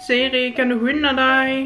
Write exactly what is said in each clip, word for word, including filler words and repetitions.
Siri, kan du skynda dig?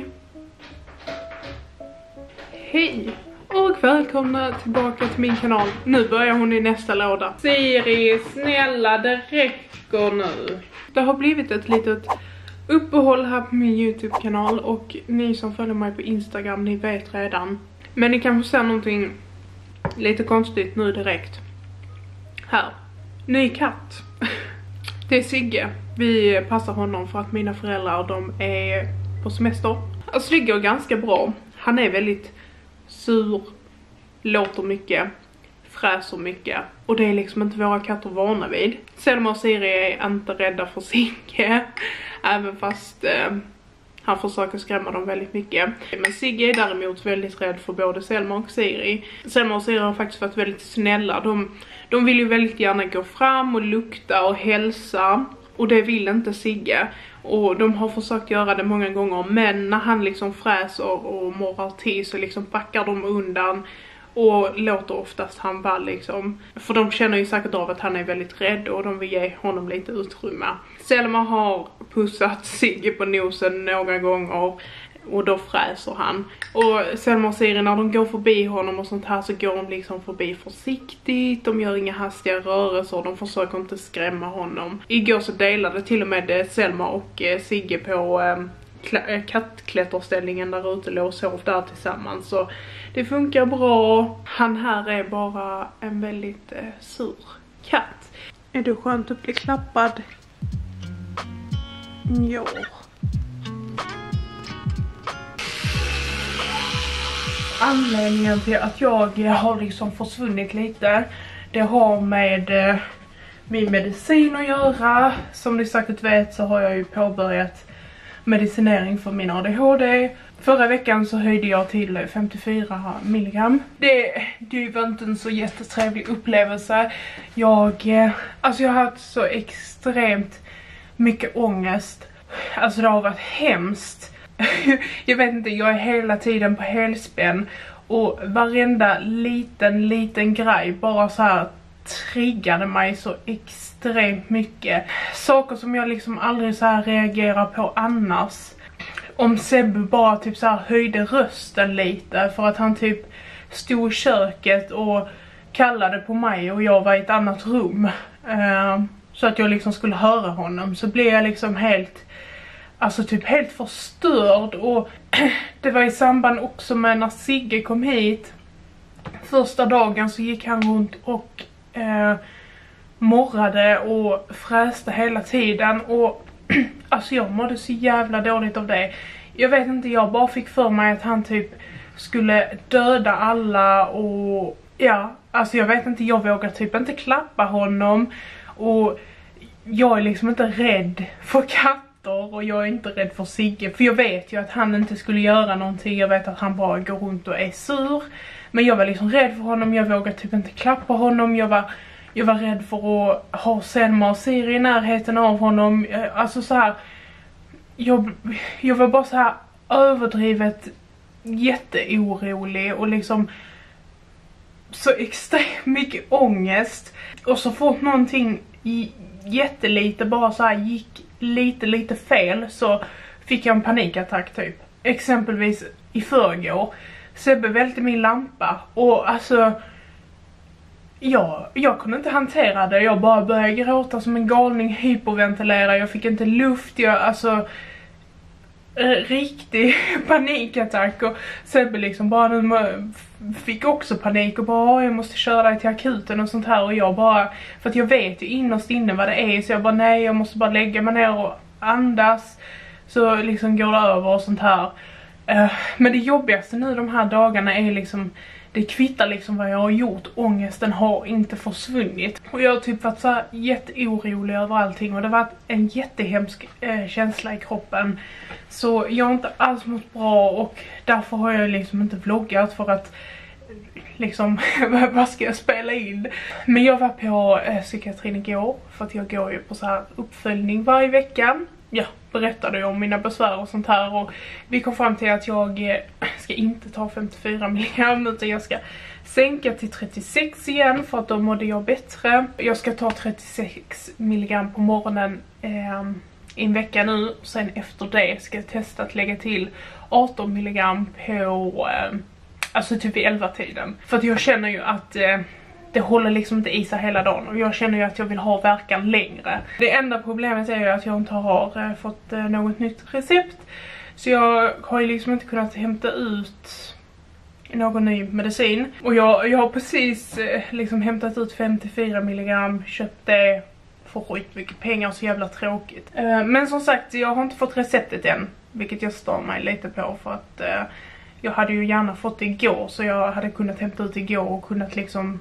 Hej och välkomna tillbaka till min kanal. Nu börjar hon i nästa låda. Siri, snälla, det räcker nu. Det har blivit ett litet uppehåll här på min YouTube-kanal. Och ni som följer mig på Instagram, ni vet redan. Men ni kan få se någonting lite konstigt nu direkt. Här. Ny katt. Det är Sigge. Vi passar honom för att mina föräldrar, de är på semester. Alltså det går ganska bra. Han är väldigt sur, låter mycket, fräser mycket. Och det är liksom inte våra katter vana vid. Selma och Siri är inte rädda för Sigge. Även fast eh, han försöker skrämma dem väldigt mycket. Men Sigge är däremot väldigt rädd för både Selma och Siri. Selma och Siri har faktiskt varit väldigt snälla. De, de vill ju väldigt gärna gå fram och lukta och hälsa. Och det vill inte Sigge. Och de har försökt göra det många gånger. Men när han liksom fräser och morrar till så liksom backar de undan. Och låter oftast han vara liksom. För de känner ju säkert av att han är väldigt rädd. Och de vill ge honom lite utrymme. Selma har pussat Sigge på nosen några gånger. Och då fräser han. Och Selma och Siri, när de går förbi honom och sånt här, så går de liksom förbi försiktigt. De gör inga hastiga rörelser. De försöker inte skrämma honom. Igår så delade till och med Selma och Sigge på eh, kattklätterställningen där ute. Låg och sov där tillsammans. Så det funkar bra. Han här är bara en väldigt eh, sur katt. Är du skönt att bli klappad? Ja. Anledningen till att jag har liksom försvunnit lite, det har med eh, min medicin att göra. Som ni säkert vet så har jag ju påbörjat medicinering för min A D H D. Förra veckan så höjde jag till femtiofyra milligram. Det, det var inte en så jättetrevlig upplevelse. Jag, eh, alltså jag har haft så extremt mycket ångest. Alltså det har varit hemskt. Jag vet inte, jag är hela tiden på helspänn. Och varenda liten, liten grej bara så här triggade mig så extremt mycket. Saker som jag liksom aldrig så här reagerar på annars. Om Sebbe bara typ så här höjde rösten lite för att han typ stod i köket och kallade på mig och jag var i ett annat rum. Uh, så att jag liksom skulle höra honom, så blev jag liksom helt... Alltså typ helt förstörd. Och det var i samband också med när Sigge kom hit. Första dagen så gick han runt och eh, morrade och fräste hela tiden. Och alltså jag mådde så jävla dåligt av det. Jag vet inte, jag bara fick för mig att han typ skulle döda alla. Och ja, alltså jag vet inte, jag vågar typ inte klappa honom. Och jag är liksom inte rädd för katt. Och jag är inte rädd för Sigge. För jag vet ju att han inte skulle göra någonting. Jag vet att han bara går runt och är sur. Men jag var liksom rädd för honom. Jag vågade typ inte klappa honom. Jag var, jag var rädd för att ha Selma och Siri i närheten av honom. Alltså så här. Jag, jag var bara så här överdrivet jätteorolig. Och liksom så extremt mycket ångest. Och så fort någonting i, jättelite bara så här gick lite lite fel så fick jag en panikattack typ. Exempelvis i förrgår Sebbe välte min lampa och alltså ja, jag kunde inte hantera det. Jag bara började gråta som en galning, hyperventilera, jag fick inte luft, jag alltså riktig panikattack. Och Sebbe liksom bara nu fick också panik och bara jag måste köra dig till akuten och sånt här. Och jag bara, för att jag vet ju innerst inne vad det är, så jag bara nej, jag måste bara lägga mig ner och andas så liksom går det över och sånt här. uh, Men det jobbigaste nu de här dagarna är liksom, det kvittar liksom vad jag har gjort. Ångesten har inte försvunnit. Och jag har typ varit så här jätteorolig över allting. Och det har varit en jättehemsk eh, känsla i kroppen. Så jag har inte alls mått bra. Och därför har jag liksom inte vloggat. För att liksom, vad ska jag spela in? Men jag var på eh, psykiatrin igår. För att jag går ju på så här uppföljning varje vecka. Ja, berättade jag om mina besvär och sånt här. Och vi kom fram till att jag eh, ska inte ta femtiofyra milligram. Utan jag ska sänka till trettiosex igen. För att då mådde jag bättre. Jag ska ta trettiosex milligram på morgonen. Eh, i en vecka nu. Sen efter det ska jag testa att lägga till arton milligram på eh, alltså typ i elva tiden. För att jag känner ju att eh, det håller liksom inte i sig hela dagen. Och jag känner ju att jag vill ha verkan längre. Det enda problemet är ju att jag inte har eh, fått eh, något nytt recept. Så jag har ju liksom inte kunnat hämta ut någon ny medicin. Och jag, jag har precis eh, liksom hämtat ut femtiofyra milligram, köpt det för skitmycket pengar, så jävla tråkigt. Eh, men som sagt, jag har inte fått receptet än. Vilket jag stör mig lite på, för att eh, jag hade ju gärna fått det igår. Så jag hade kunnat hämta ut igår och kunnat liksom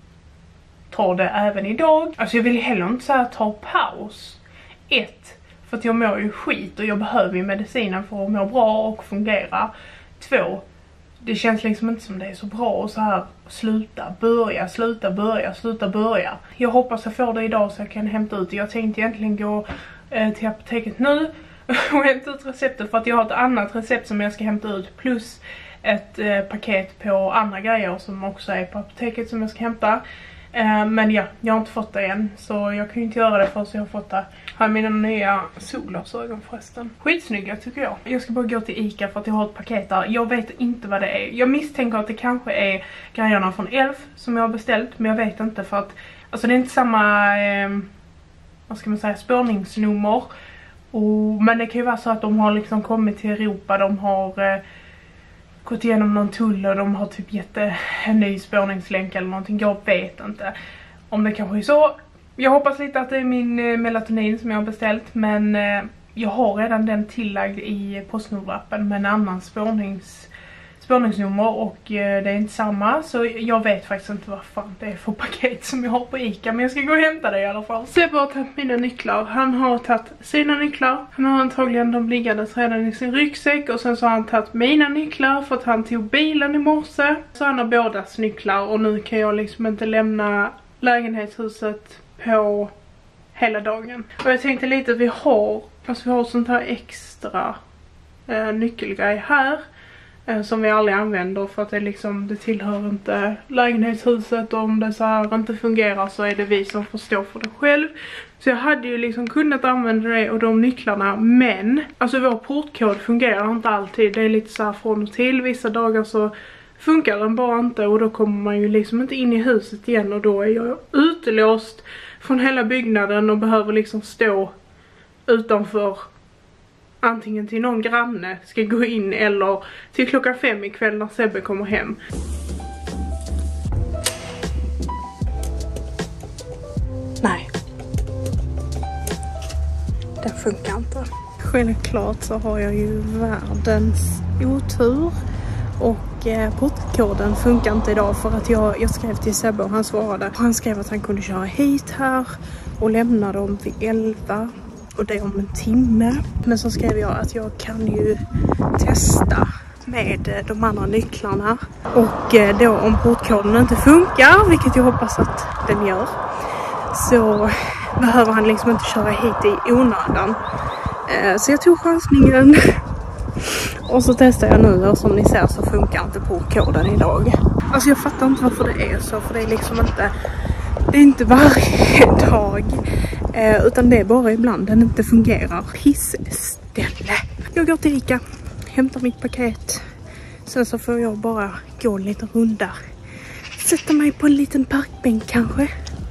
ta det även idag. Alltså jag vill heller inte så här ta paus. Ett, för att jag mår ju skit och jag behöver ju medicinen för att må bra och fungera. Två, det känns liksom inte som det är så bra att så här sluta, börja, sluta, börja, sluta, börja. Jag hoppas jag får det idag så jag kan hämta ut det. Jag tänkte egentligen gå eh, till apoteket nu och hämta ut receptet, för att jag har ett annat recept som jag ska hämta ut. Plus ett eh, paket på andra grejer som också är på apoteket som jag ska hämta. Uh, men ja, jag har inte fått det än. Så jag kan ju inte göra det förrän jag har fått det. Här är mina nya solglasögon förresten. Skitsnygga tycker jag. Jag ska bara gå till Ica för att jag har ett paket där. Jag vet inte vad det är. Jag misstänker att det kanske är grejerna från Elf som jag har beställt. Men jag vet inte, för att alltså det är inte samma eh, vad ska man säga, spårningsnummer. Och, men det kan ju vara så att de har liksom kommit till Europa. De har eh, gått igenom någon tull och de har typ gett en ny spårningslänk eller någonting. Jag vet inte om det kanske är så. Jag hoppas lite att det är min melatonin som jag har beställt. Men jag har redan den tillagd i Postnord-appen med en annan spårnings, spårningsnummer. Och det är inte samma. Så jag vet faktiskt inte vad fan det är för paket som jag har på Ica. Men jag ska gå och hämta det i alla fall. Så jag bara tagit mina nycklar. Han har tagit sina nycklar. Han har antagligen de liggandes redan i sin ryggsäck. Och sen så har han tagit mina nycklar för att han tog bilen i morse. Så han har bådas nycklar. Och nu kan jag liksom inte lämna lägenhetshuset på hela dagen. Och jag tänkte lite att vi har, alltså vi har sånt här extra eh, nyckelgrej här. Som vi aldrig använder, för att det liksom, det tillhör inte lägenhetshuset. Och om det så här inte fungerar så är det vi som får stå för det själv. Så jag hade ju liksom kunnat använda det och de nycklarna. Men alltså vår portkod fungerar inte alltid. Det är lite så här från och till. Vissa dagar så funkar den bara inte. Och då kommer man ju liksom inte in i huset igen. Och då är jag utelåst från hela byggnaden och behöver liksom stå utanför. Antingen till någon granne ska gå in eller till klockan fem ikväll när Sebbe kommer hem. Nej. Den funkar inte. Självklart så har jag ju världens otur. Och eh, portkoden funkar inte idag för att jag, jag skrev till Sebbe och han svarade. Han skrev att han kunde köra hit här och lämna dem vid elva. Och det om en timme. Men så skrev jag att jag kan ju testa med de andra nycklarna. Och då om portkoden inte funkar, vilket jag hoppas att den gör, så behöver han liksom inte köra hit i onödan. Så jag tog chansningen. Och så testar jag nu, och som ni ser så funkar inte portkoden idag. Alltså jag fattar inte varför det är så, för det är liksom inte... Det är inte varje dag. Eh, utan det är bara ibland den inte fungerar. Pissställe. Jag går till Ica. Hämtar mitt paket. Sen så får jag bara gå en liten runda. Sätta mig på en liten parkbänk kanske.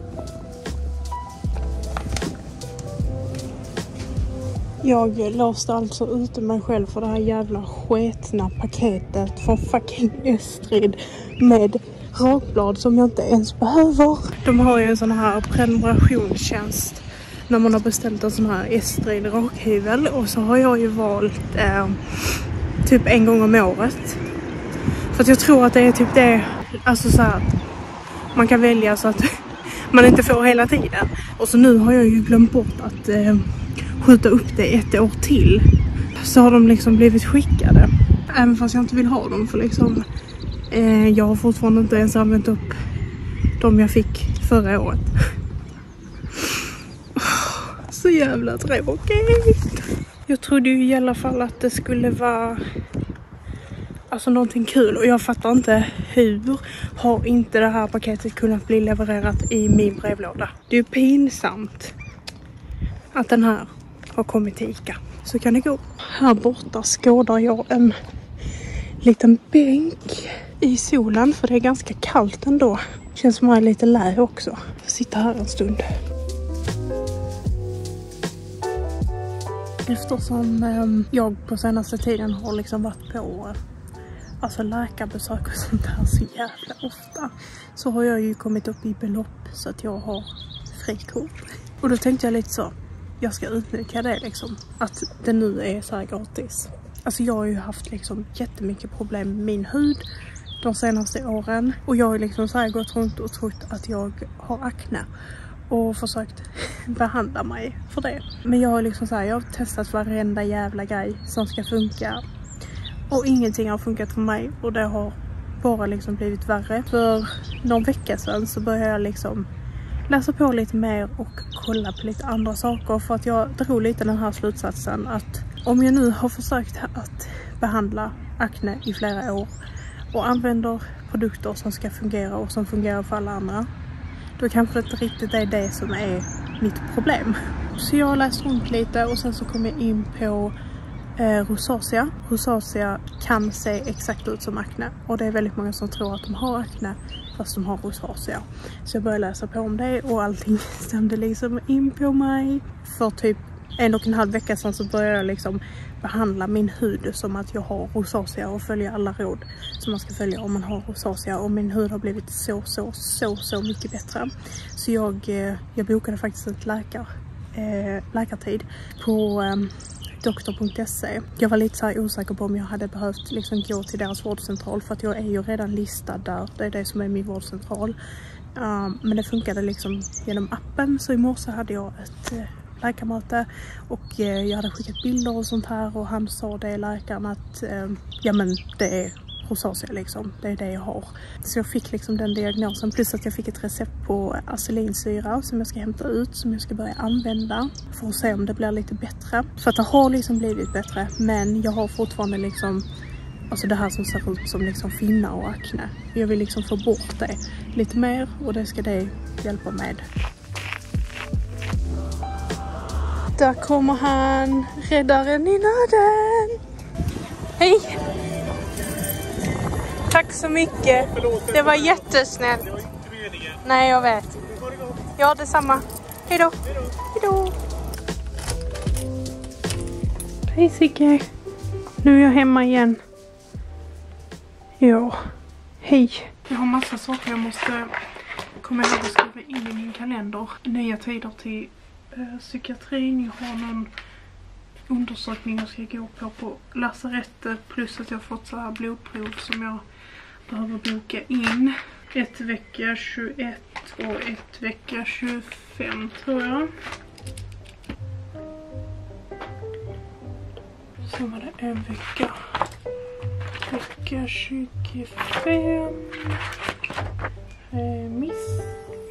Jag låste alltså ute mig själv för det här jävla sketna paketet från fucking Estrid med rakblad som jag inte ens behöver. De har ju en sån här prenumerationstjänst när man har beställt en sån här Estrid rakhyvel. Och så har jag ju valt eh, typ en gång om året. För att jag tror att det är typ det, alltså så här, man kan välja så att man inte får hela tiden. Och så nu har jag ju glömt bort att eh, skjuta upp det ett år till. Så har de liksom blivit skickade. Även fast jag inte vill ha dem, för liksom eh, jag har fortfarande inte ens använt upp de jag fick förra året. Så jävla tråkigt. Jag trodde ju i alla fall att det skulle vara alltså någonting kul. Och jag fattar inte hur har inte det här paketet kunnat bli levererat i min brevlåda. Det är ju pinsamt att den här har kommit till Ica. Så kan det gå. Här borta skådar jag en liten bänk i solen, för det är ganska kallt ändå. Känns som att jag är lite lä också. Jag sitter här en stund. Eftersom eh, jag på senaste tiden har liksom varit på eh, alltså läkarbesök och sånt där så jävla ofta, så har jag ju kommit upp i belopp så att jag har frikort. Och då tänkte jag lite så, jag ska utnyttja det liksom, att det nu är så här gratis. Alltså jag har ju haft liksom jättemycket problem med min hud de senaste åren. Och jag har liksom så här gått runt och trott att jag har akne. Och försökt behandla mig för det. Men jag har liksom så här, jag har testat varenda jävla grej som ska funka. Och ingenting har funkat för mig. Och det har bara liksom blivit värre. För någon vecka sedan så började jag liksom läsa på lite mer och kolla på lite andra saker. För att jag drog lite den här slutsatsen att om jag nu har försökt att behandla akne i flera år och använder produkter som ska fungera och som fungerar för alla andra, då kanske det inte riktigt är det som är mitt problem. Så jag har läst runt lite och sen så kom jag in på eh, rosacea. Rosacea kan se exakt ut som akne och det är väldigt många som tror att de har akne fast de har rosacea. Så jag började läsa på om det och allting stämde liksom in på mig. För typ en och en halv vecka sedan så började jag liksom behandla min hud som att jag har rosacea och följa alla råd som man ska följa om man har rosacea. Och min hud har blivit så, så, så, så mycket bättre. Så jag, jag bokade faktiskt ett läkar, eh, läkartid på eh, doktor punkt se. Jag var lite så här osäker på om jag hade behövt liksom gå till deras vårdcentral, för att jag är ju redan listad där. Det är det som är min vårdcentral. Um, men det funkade liksom genom appen, så i morse hade jag ett eh, läkarmöte och eh, jag hade skickat bilder och sånt här, och han sa det, läkaren, att eh, ja men det är rosacea liksom, det är det jag har. Så jag fick liksom den diagnosen, plus att jag fick ett recept på acelinsyra som jag ska hämta ut, som jag ska börja använda för att se om det blir lite bättre. För att det har liksom blivit bättre, men jag har fortfarande liksom alltså det här som ser ut som liksom finnar och akne. Jag vill liksom få bort det lite mer, och det ska det hjälpa med. Där kommer han, räddaren i nöden. Hej! Tack så mycket. Det var jättesnällt. Det var inte meningen. Nej, jag vet. Ja, detsamma. Hej då. Hej då. Hej Sigge. Nu är jag hemma igen. Ja, hej. Jag har massa saker jag måste komma ihåg att skriva in i min kalender. Nya tider till äh, psykiatrin. Jag har någon undersökning jag ska gå på på lasarettet. Plus att jag har fått så här blodprov som jag behöver boka in. Ett vecka tjugoett och ett vecka tjugofem tror jag. Så var det en vecka. Vecka tjugofem. Eh, miss.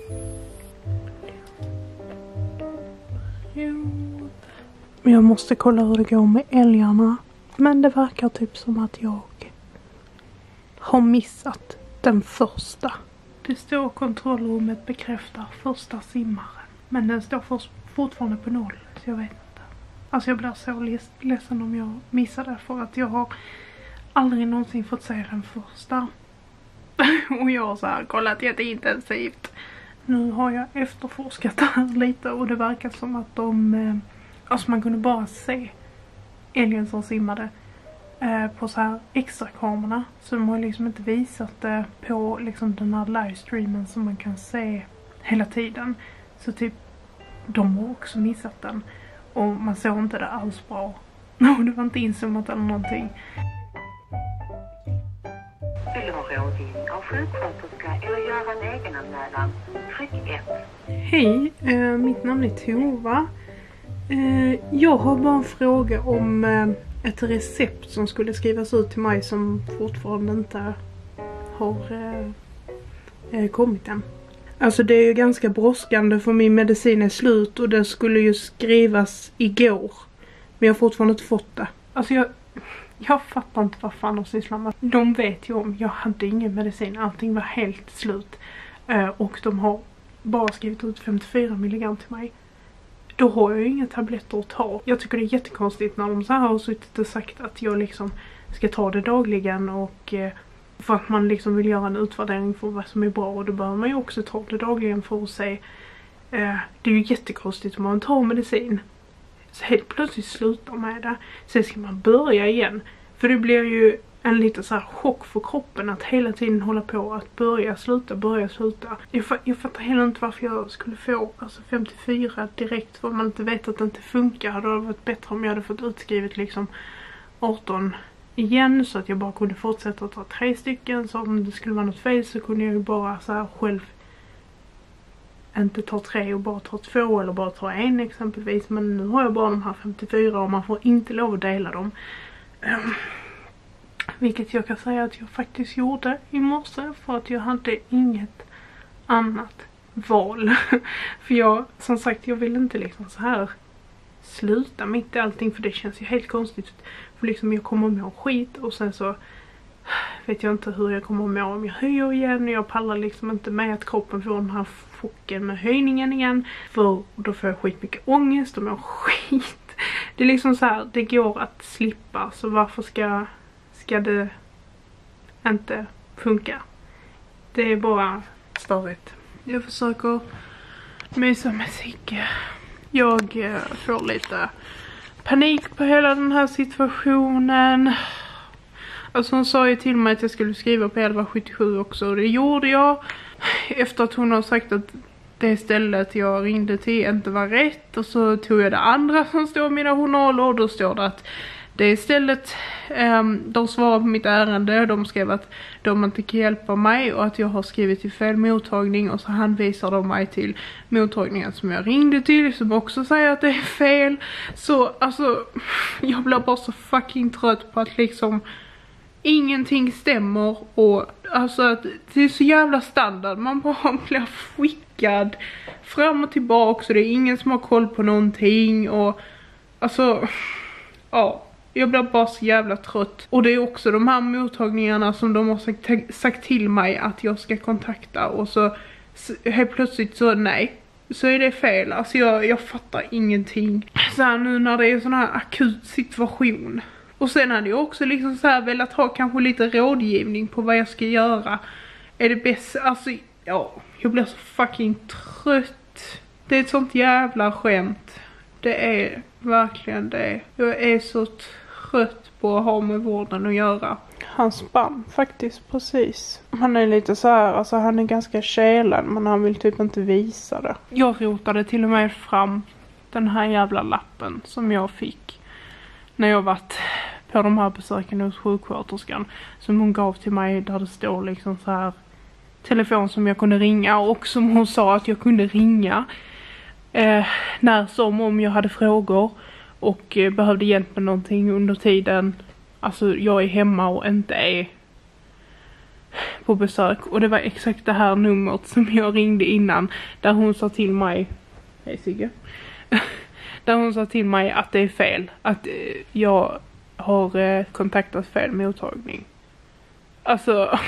Jag måste kolla hur det går med älgarna. Men det verkar typ som att jag har missat den första. Det står kontrollrummet bekräftar första simmaren. Men den står först, fortfarande på noll. Så jag vet inte. Alltså jag blir så ledsen om jag missar det. För att jag har aldrig någonsin fått se den första. Och jag har så här kollat jätteintensivt. Nu har jag efterforskat det här lite. Och det verkar som att de... Alltså man kunde bara se älgen som simmade eh, på så här extra kamerorna. Så de har liksom inte visat det på liksom den här livestreamen som man kan se hela tiden. Så typ de har också missat den. Och man såg inte det alls bra. Och det var inte inzoomat eller någonting. Vill du ha rådgivning av sjuksköterska eller göra en egenanmälan? Tryck ett. Hej, eh, mitt namn är Tova. Eh, jag har bara en fråga om eh, ett recept som skulle skrivas ut till mig som fortfarande inte har eh, eh, kommit än. Alltså det är ju ganska brådskande för min medicin är slut och det skulle ju skrivas igår. Men jag har fortfarande inte fått det. Alltså jag, jag fattar inte vad fan de sysslar med. De vet ju om, jag hade ingen medicin, allting var helt slut. Eh, och de har bara skrivit ut femtiofyra milligram till mig. då har jag ju inga tabletter att ta. Jag tycker det är jättekonstigt när de så här har suttit och sagt att jag liksom ska ta det dagligen, och eh, för att man liksom vill göra en utvärdering för vad som är bra, och då behöver man ju också ta det dagligen för att se. Eh, det är ju jättekonstigt om man tar medicin, så helt plötsligt slutar med det, sen ska man börja igen. För det blir ju en lite så här chock för kroppen att hela tiden hålla på att börja sluta, börja sluta. Jag, jag fattar heller inte varför jag skulle få alltså femtiofyra direkt, för man inte vet att det inte funkar. Hade det varit bättre om jag hade fått utskrivet liksom arton igen, så att jag bara kunde fortsätta att ta tre stycken. Så om det skulle vara något fel så kunde jag ju bara så här själv inte ta tre och bara ta två, eller bara ta en exempelvis. Men nu har jag bara de här femtiofyra och man får inte lov att dela dem. Um, vilket jag kan säga att jag faktiskt gjorde i morse, för att jag hade inget annat val. För jag, som sagt, jag vill inte liksom så här sluta mitt i allting, för det känns ju helt konstigt. För liksom jag kommer må skit, och sen så vet jag inte hur jag kommer må om jag höjer igen. Jag pallar liksom inte med att kroppen får den här chocken med höjningen igen, för då får jag skitmycket ångest och mår skit. Det är liksom så här, det går att slippa, så varför ska, ska det inte funka? Det är bara störigt. Jag försöker mysa med Sigge. Jag får lite panik på hela den här situationen. Alltså hon sa ju till mig att jag skulle skriva på elva sjuttiosju också, och det gjorde jag. Efter att hon har sagt att det stället jag ringde till inte var rätt, och så tog jag det andra som står i mina journaler, och då står det att det istället, um, de svarar på mitt ärende, de skrev att de inte kan hjälpa mig och att jag har skrivit till fel mottagning, och så hänvisar de mig till mottagningen som jag ringde till, som också säger att det är fel. Så alltså, jag blir bara så fucking trött på att liksom ingenting stämmer, och alltså att det är så jävla standard, man bara blir skickad fram och tillbaka, så det är ingen som har koll på någonting, och alltså, ja. Jag blir bara så jävla trött. Och det är också de här mottagningarna som de har sagt, sagt till mig att jag ska kontakta. Och så, så helt plötsligt så nej. Så är det fel. Alltså jag, jag fattar ingenting. Så här, nu när det är sån här akut situation. Och sen hade jag också liksom så här velat ha kanske lite rådgivning på vad jag ska göra. Är det bäst? Alltså ja, jag blir så fucking trött. Det är ett sånt jävla skämt. Det är verkligen det. Jag är så trött på att ha med vården att göra. Han spann faktiskt precis. Han är lite så här, alltså han är ganska kälad, men han vill typ inte visa det. Jag rotade till och med fram den här jävla lappen som jag fick när jag varit på de här besöken hos sjuksköterskan, som hon gav till mig, där det står liksom så här telefon som jag kunde ringa, och som hon sa att jag kunde ringa Eh, när som om jag hade frågor och eh, behövde hjälp med någonting under tiden. Alltså jag är hemma och inte är på besök. Och det var exakt det här numret som jag ringde innan, där hon sa till mig, hej Sigge, där hon sa till mig att det är fel, att eh, jag har eh, kontaktat fel mottagning. Alltså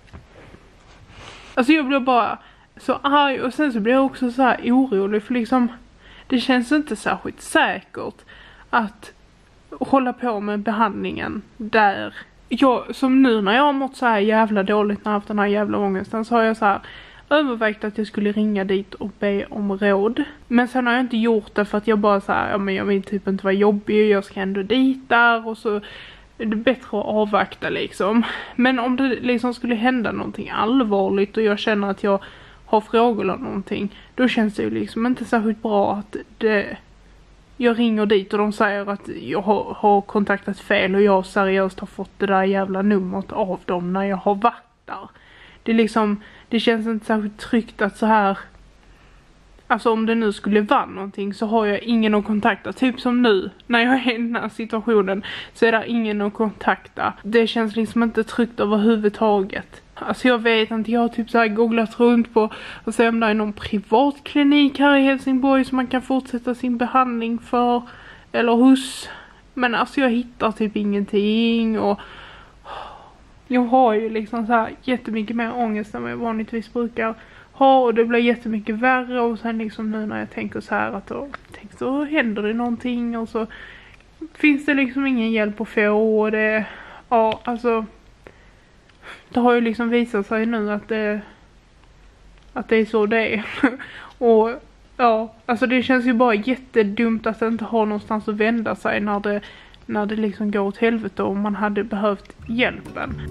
alltså jag blev bara så arg, och sen så blir jag också så här orolig, för liksom det känns inte särskilt säkert att hålla på med behandlingen där. Jag, som nu när jag har mått så här jävla dåligt, när jag haft den här jävla ångesten, så har jag så här övervägt att jag skulle ringa dit och be om råd. Men sen har jag inte gjort det, för att jag bara så här, ja men jag vill typ inte vara jobbig, jag ska ändå dit där, och så är det bättre att avvakta liksom. Men om det liksom skulle hända någonting allvarligt och jag känner att jag har frågor eller någonting, då känns det ju liksom inte särskilt bra att det, jag ringer dit och de säger att jag har, har kontaktat fel, och jag seriöst har fått det där jävla numret av dem när jag har varit där. Det är liksom, det känns inte särskilt tryggt att så här, alltså om det nu skulle vara någonting, så har jag ingen att kontakta. Typ som nu, när jag är i den här situationen, så är det ingen att kontakta. Det känns liksom inte tryggt överhuvudtaget. Alltså jag vet inte, jag har typ så här googlat runt på och se om det är någon privatklinik här i Helsingborg som man kan fortsätta sin behandling för, eller hos. Men alltså jag hittar typ ingenting, och jag har ju liksom så här jättemycket mer ångest än vad jag vanligtvis brukar ha, och det blir jättemycket värre. Och sen liksom nu när jag tänker så här att då, tänk så händer det någonting och så finns det liksom ingen hjälp att få, och det, ja alltså det har ju liksom visat sig nu att det att det är så det är. Och ja, alltså det känns ju bara jättedumt att inte ha någonstans att vända sig när det, när det liksom går åt helvete och man hade behövt hjälpen.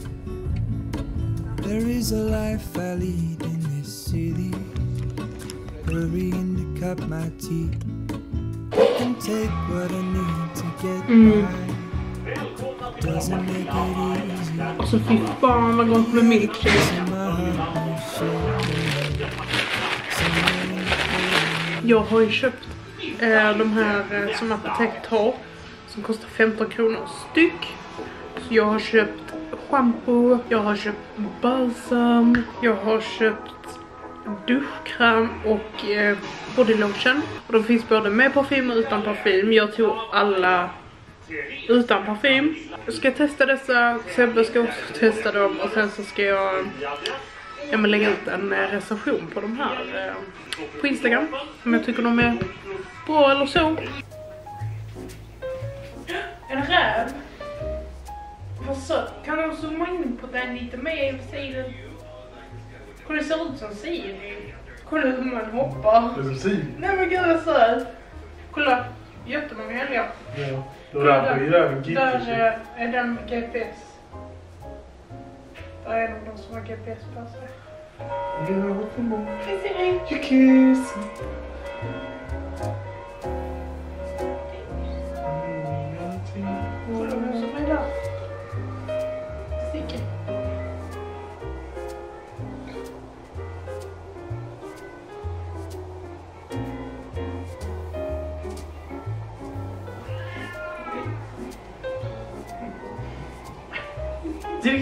There is a life I lead in this city, hurrying to cut my teeth, and take what I need to get mm. by, doesn't make it easy. Och så fick barn och gått med milkshake. Jag har ju köpt eh, de här eh, som apoteket har, som kostar femton kronor styck. Så jag har köpt shampoo, jag har köpt balsam, jag har köpt duschkräm och eh, body lotion. Och de finns både med parfym och utan parfym. Jag tog alla utan parfym. Jag ska testa dessa, Sebbe ska också testa dem, och sen så ska jag Jag vill lägga ut en recension på de här eh, på Instagram, om jag tycker de är bra eller så. En räv. Vad söt. Kan du zooma in på den lite mer i sidan? Kolla, det ser ut som Siri. Kolla hur man hoppar. Det är som Siri. Nej men gud vad söt. Kolla, jättemånga helgar. Ja. Och där, där, där, där är den G P S. Där är en av de som har G P S på sig. Ja, för många. Hej Siri. You kiss. Kolla vem som är där. Sticker. Du.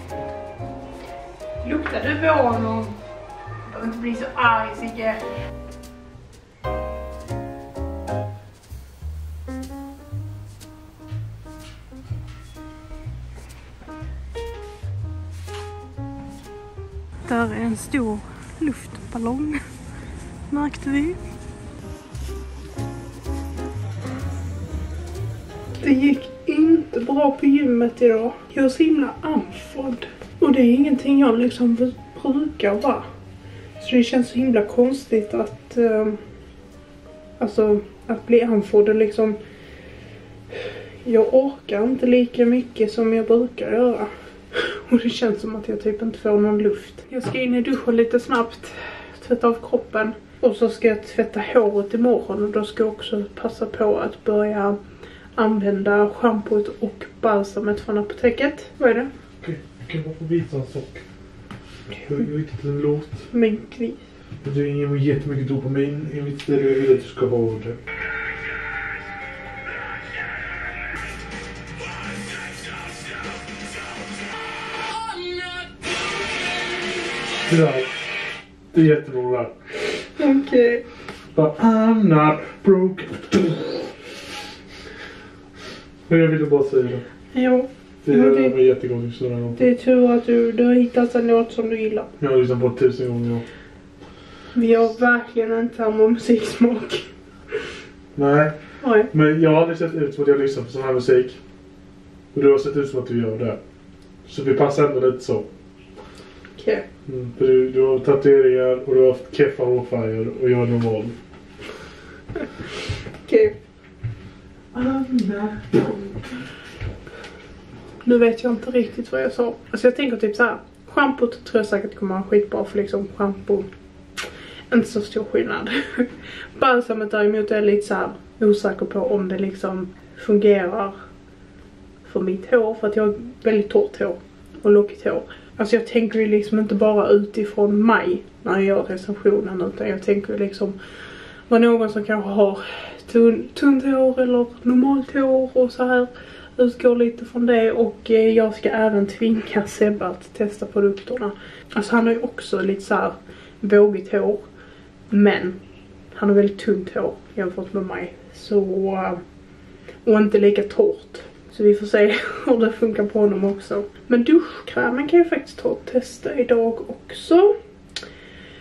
Luktar du på honom? Du behöver inte bli så arg, Sigge. Där är en stor luftballong, märkte vi. Det gick inte bra på gymmet idag. Jag är så himla andfådd. Och det är ingenting jag liksom brukar vara. Så det känns så himla konstigt att eh, alltså att bli andfådd och liksom, jag orkar inte lika mycket som jag brukar göra. Och det känns som att jag typ inte får någon luft. Jag ska in i duschen lite snabbt, tvätta av kroppen. Och så ska jag tvätta håret imorgon. Och då ska jag också passa på att börja använda schampot och balsamet från apoteket. Vad är det? Okej, jag kan bara få visa en sak. Jag har riktigt en låt. Min kniv. Du är ingen jättemycket dopamin i mitt ställe. Jag vill att du ska vara det. Det där. Det är jättebra där. Okej. Okay. But I'm not broke. Men jag ville bara säga det. Jo. Det är det, det, jättegång, det är tur att du, du har hittat en låt som du gillar. Jag har lyssnat på tusen gånger. Ja. Vi har verkligen inte samma musiksmak. Nej. Nej. Men jag har aldrig sett ut som att jag lyssnar på sån här musik. Och du har sett ut som att du gör det. Så vi passar ändå lite så. Okej. Okay. Mm, för du, du har tatueringar och du har haft keffa hårfärger och jag är normal. Okej. Okay. Nu vet jag inte riktigt vad jag sa. Alltså jag tänker typ så här. Schampot tror jag säkert kommer vara skitbra, för liksom shampoo. Inte så stor skillnad. Balsamet däremot är jag lite så här osäker på om det liksom fungerar för mitt hår. För att jag har väldigt torrt hår och lockigt hår. Alltså jag tänker ju liksom inte bara utifrån mig när jag gör recensionen. Utan jag tänker ju liksom vad någon som kanske har tunn, tunt hår eller normalt hår och så här. Utgår lite från det, och jag ska även tvinga Sebbe att testa produkterna. Alltså han har ju också lite så här vågigt hår, men han har väldigt tunt hår jämfört med mig. Så, och inte lika torrt. Så vi får se hur det funkar på honom också. Men duschkrämen kan jag faktiskt ta och testa idag också.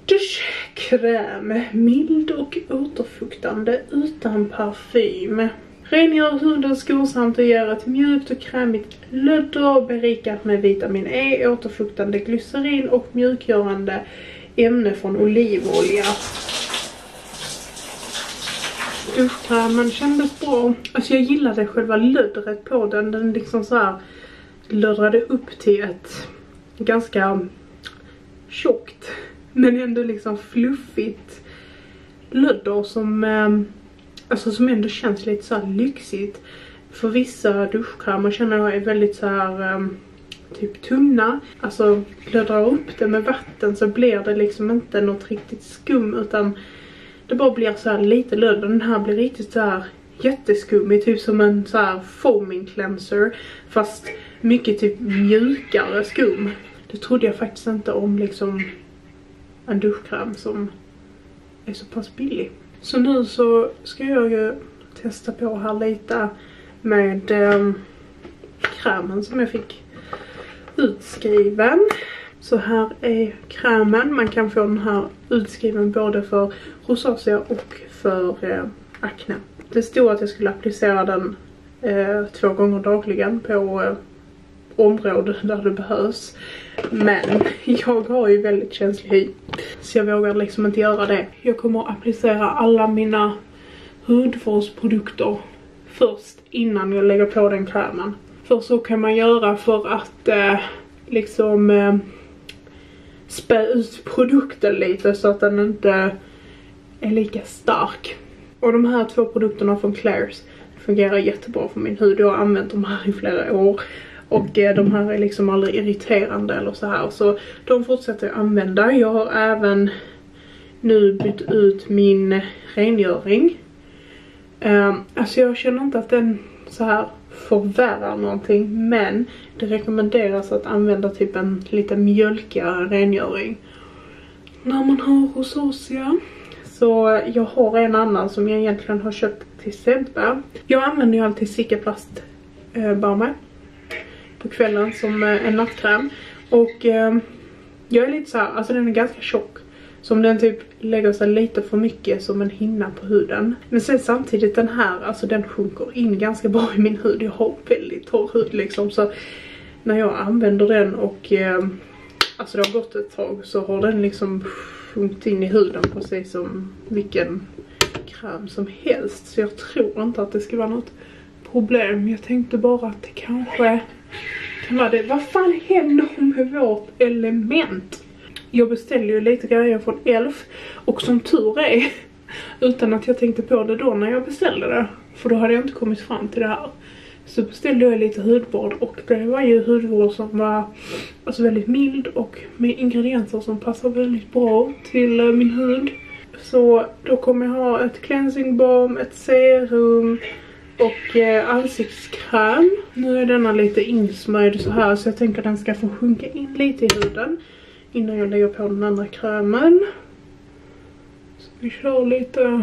Duschkräm. Mild och återfuktande utan parfym. Rengör huden skonsamt och ger ett mjukt och krämigt lödder berikat med vitamin E, återfuktande glycerin och mjukgörande ämne från olivolja. Duschkrämen kändes bra. Alltså jag gillade själva löddret på den. Den liksom så här löddrade upp till ett ganska tjockt men ändå liksom fluffigt lödder som eh, alltså som ändå känns lite så här lyxigt. För vissa duschkrämer känner jag är väldigt så här um, typ tunna. Alltså löddrar upp det med vatten så blir det liksom inte något riktigt skum utan det bara blir så här lite lödder. Den här blir riktigt så här jätteskummig, typ som en så här foaming cleanser fast mycket typ mjukare skum. Det trodde jag faktiskt inte om liksom en duschkräm som är så pass billig. Så nu så ska jag ju testa på här lite med eh, krämen som jag fick utskriven. Så här är krämen. Man kan få den här utskriven både för rosacea och för eh, akne. Det stod att jag skulle applicera den eh, två gånger dagligen på eh, områden där det behövs. Men jag har ju väldigt känslig hy. Så jag vågar liksom inte göra det. Jag kommer att applicera alla mina hudvårdsprodukter först innan jag lägger på den krämen. För så kan man göra för att eh, liksom eh, spä ut produkten lite så att den inte är lika stark. Och de här två produkterna från Klairs fungerar jättebra för min hud. Jag har använt de här i flera år. Och eh, de här är liksom aldrig irriterande eller så här. Så de fortsätter jag använda. Jag har även nu bytt ut min rengöring. Um, alltså jag känner inte att den så här förvärrar någonting. Men det rekommenderas att använda typ en lite mjölkigare rengöring när man har rosacea. Så jag har en annan som jag egentligen har köpt till Sebbe. Jag använder ju alltid Cicaplast eh, balm på kvällen som eh, en nattkräm. Och eh, jag är lite så här, alltså den är ganska tjock. Som den typ lägger sig lite för mycket som en hinna på huden. Men sen samtidigt den här, alltså den sjunker in ganska bra i min hud. Jag har väldigt torr hud liksom. Så när jag använder den och eh, alltså det har gått ett tag så har den liksom sjunkit in i huden precis som vilken kräm som helst. Så jag tror inte att det ska vara något problem. Jag tänkte bara att det kanske kan vara det. Vad fan händer med vårt element? Jag beställde ju lite grejer från Elf. Och som tur är, utan att jag tänkte på det då när jag beställde det. För då hade jag inte kommit fram till det här. Så beställde jag lite hudvård. Och det var ju hudvård som var alltså väldigt mild. Och med ingredienser som passar väldigt bra till uh, min hud. Så då kommer jag ha ett cleansing balm, ett serum och eh, ansiktskräm. Nu är denna lite insmörjd så här. Så jag tänker att den ska få sjunka in lite i huden innan jag lägger på den andra krämen. Så vi kör lite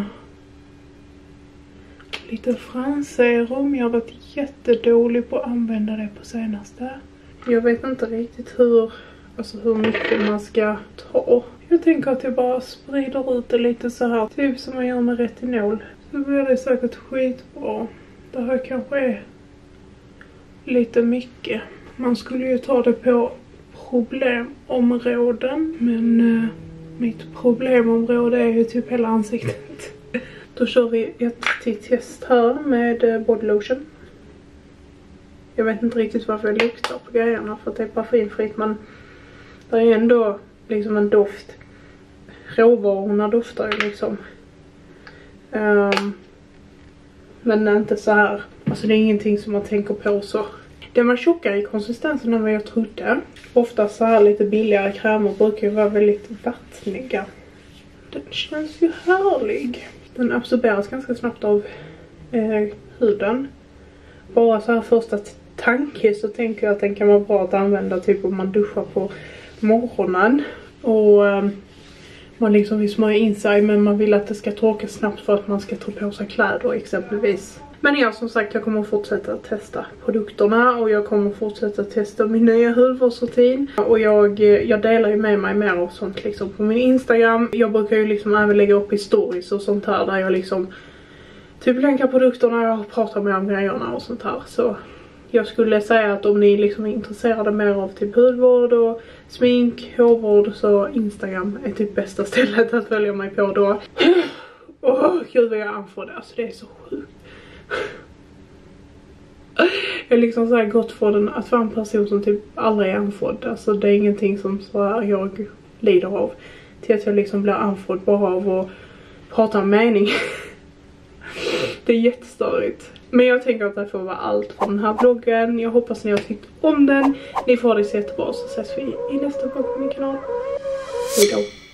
lite fransserum. Jag har varit jättedålig på att använda det på senaste. Jag vet inte riktigt hur, alltså hur mycket man ska ta. Jag tänker att jag bara sprider ut det lite så här. Typ som man gör med retinol. Så blir det säkert skitbra. Det här kanske är lite mycket. Man skulle ju ta det på problemområden. Men eh, mitt problemområde är ju typ hela ansiktet. Då kör vi ett till test här med eh, body lotion. Jag vet inte riktigt varför jag luktar på grejerna. För att det är parfymfritt. Men det är ändå liksom en doft. Råvarorna doftar ju liksom. Um, men inte så här. Alltså det är ingenting som man tänker på så. Den var tjockare i konsistensen än vad jag trodde. Ofta så här lite billigare krämer brukar ju vara väldigt vattniga. Den känns ju härlig. Den absorberas ganska snabbt av eh, huden. Bara så här första tanke så tänker jag att den kan vara bra att använda typ om man duschar på morgonen. Och eh, man liksom vill smörja in sig men man vill att det ska torka snabbt för att man ska ta på sig kläder exempelvis. Men ja, som sagt, jag kommer fortsätta testa produkterna och jag kommer fortsätta testa min nya hudvårdsrutin. Och jag, jag delar ju med mig mer av sånt liksom på min Instagram. Jag brukar ju liksom även lägga upp i stories och sånt här där jag liksom typ länkar produkterna och pratar med om grejerna och sånt här. Så jag skulle säga att om ni liksom är intresserade mer av typ hudvård och smink, hårvård, så Instagram är typ bästa stället att följa mig på då. Åh, oh, gud vad jag andfådd, alltså det är så sjukt. Jag är liksom så här gått från den, att vara en person som typ aldrig är andfådd. Alltså det är ingenting som så här jag lider av. Till att jag liksom blir andfådd bara av att prata om mening. Det är jättestörigt. Men jag tänker att det får vara allt från den här vloggen. Jag hoppas ni har tyckt om den. Ni får det så jättebra, så ses vi i nästa vlogg på min kanal. Hejdå.